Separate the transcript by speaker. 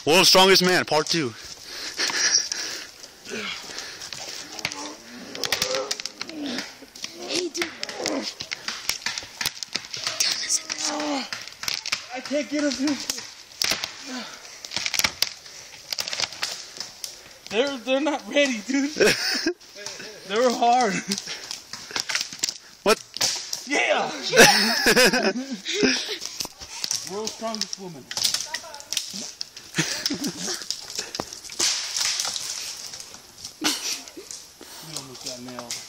Speaker 1: World's Strongest Man, Part 2.
Speaker 2: Hey, dude.
Speaker 3: I can't get him. They're not ready, dude. They're hard.
Speaker 1: What?
Speaker 3: Yeah. World's strongest woman. You almost got nailed.